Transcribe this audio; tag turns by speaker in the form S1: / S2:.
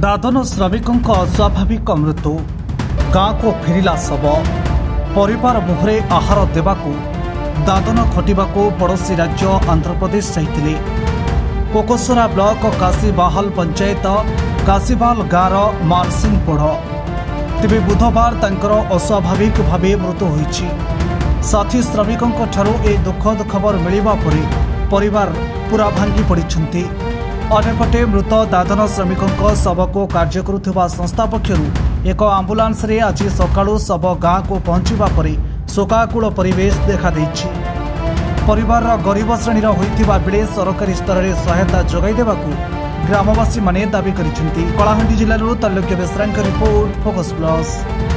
S1: दादन श्रमिकों अस्वाभाविक मृत्यु गाँ को फेरिला शव परिवार मुहरे आहार देवाकू दादन खटिबाकू पड़ोशी राज्य आंध्र प्रदेश जाइतिले। कोकोसरा ब्लॉक काशीबाहाल पंचायत काशीबाहाल गाँवर मानसिंहपोढ़ तेबे बुधवार तांकर अस्वाभाविक भावे मृत्यु होईछि। साथी श्रमिकों ठारू ए दुखद खबर मिलिबा परे परिवार पूरा भांगी पड़िछन्ति। अन्यपटे मृत दादन श्रमिकों शव को कार्य करुवा संस्था पक्षर एक आंबुलांस रे आज सकाळु शव गाँ को पहुंचवा परे शोकाकुल परिवेश देखा देछि। परिवार गरीब श्रेणीर होइथिबा बेले सरकारी स्तर में सहायता जोगाई देबाकू ग्रामवासी माने दाबी करिसेंति। कलाहांडी जिल्लारू तैलक्य बेसरांक रिपोर्ट, फोकस प्लस।